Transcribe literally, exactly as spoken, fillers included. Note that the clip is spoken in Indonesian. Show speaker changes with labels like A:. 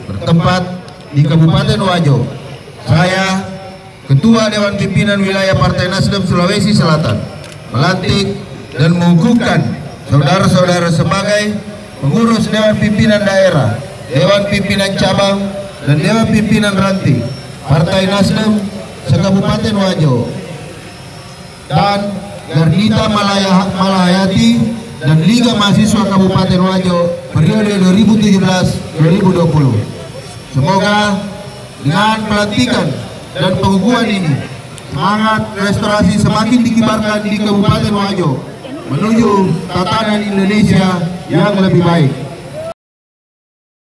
A: bertempat di Kabupaten Wajo. Saya, Ketua Dewan Pimpinan Wilayah Partai Nasdem Sulawesi Selatan, melantik dan mengukuhkan saudara-saudara sebagai pengurus Dewan Pimpinan Daerah, Dewan Pimpinan Cabang, dan Dewan Pimpinan Ranting Partai Nasdem se-Kabupaten Wajo, dan Gardita Malaya Malayati dan Liga Mahasiswa Kabupaten Wajo periode dua ribu tujuh belas dua ribu dua puluh. Semoga dengan pelantikan dan pengukuhan ini, semangat restorasi semakin dikibarkan di Kabupaten Wajo menuju tatanan Indonesia yang lebih baik.